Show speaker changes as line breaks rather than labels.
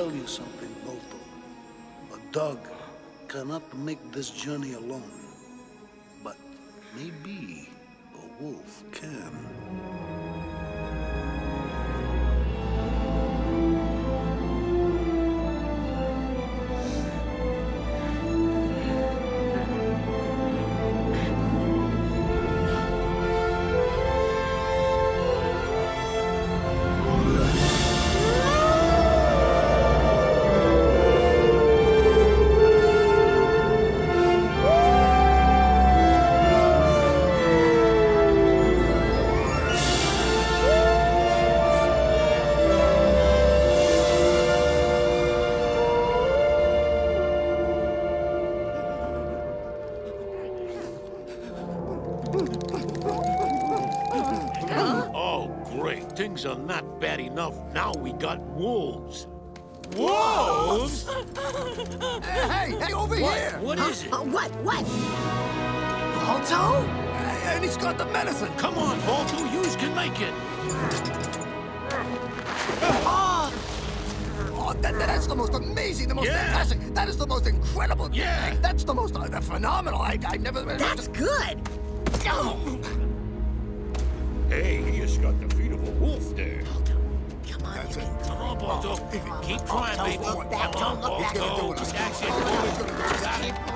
tell you something, Balto. A dog cannot make this journey alone. But maybe a wolf can.
Things are not bad enough. Now we got wolves. Wolves?
Hey, over here!
What is it?
What?
Balto? And he's got the medicine.
Come on, Balto, you can make it.
That's the most amazing, the most fantastic. That is the most incredible.
Yeah.
That's the most phenomenal. I never.
That's good.
Hey, he just got the feet of a wolf there.
Balto, come on.
That's it.
Come on, Balto. Keep trying, baby.
Look back,
Come on,
don't look back.
Balto. That's it. Got it.